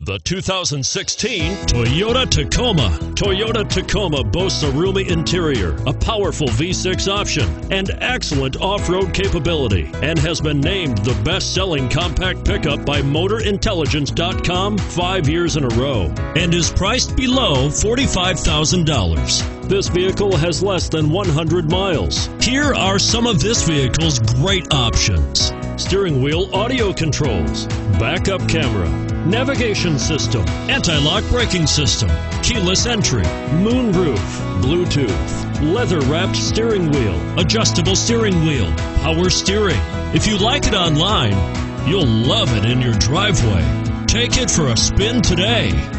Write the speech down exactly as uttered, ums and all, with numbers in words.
The two thousand sixteen Toyota Tacoma. Toyota Tacoma boasts a roomy interior, a powerful V six option, and excellent off-road capability, and has been named the best-selling compact pickup by Motor Intelligence dot com five years in a row, and is priced below forty-five thousand dollars. This vehicle has less than one hundred miles. Here are some of this vehicle's great options: steering wheel audio controls, backup camera, navigation system, anti-lock braking system, keyless entry, moonroof, Bluetooth, leather-wrapped steering wheel, adjustable steering wheel, power steering. If you like it online, you'll love it in your driveway. Take it for a spin today.